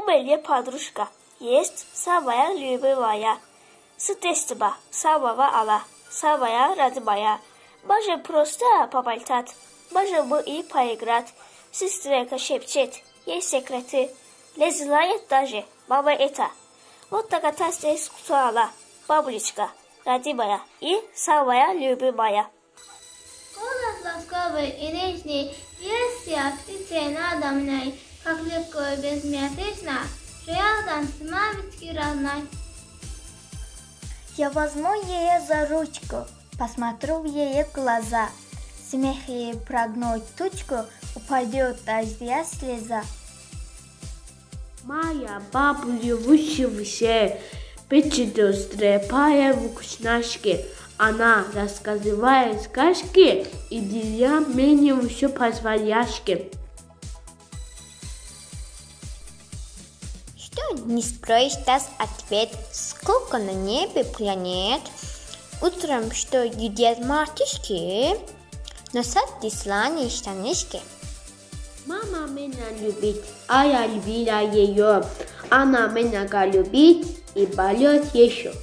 Умелья подружка, есть самая любимая. С детства самого Алла, самая родная. Можем просто поболтать, можем мы и поиграть. Сестренка шепчет, есть секреты. Не знает даже мама это. Вот такая здесь куала, бабулечка, родимая и самая любимая. Голос ласковый и нежный, версия птицы надомной, как легко и безмятежно, рядом с мамочкой родной. Я возьму ее за ручку, посмотрю в ее глаза. Смех ей прогнуть тучку, упадет дождя слеза. Моя бабуля выше, печет острые пая в вкусняшки. Она рассказывает сказки, и для меня все по-свояшки. Что не спросишь, даст ответ, сколько на небе планет. Утром что едят мартышки, носят слоны штанишки. Мама меня любит, а я любила ее. Она меня любит и болит еще.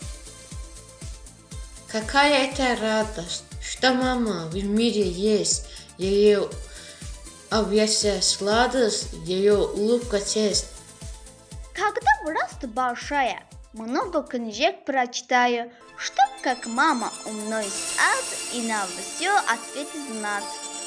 Какая это радость, что мама в мире есть. Ее объятия сладость, ее улыбка честь. Когда вырасту большая, много книжек прочитаю, чтоб как мама умной стать и на все ответы знать.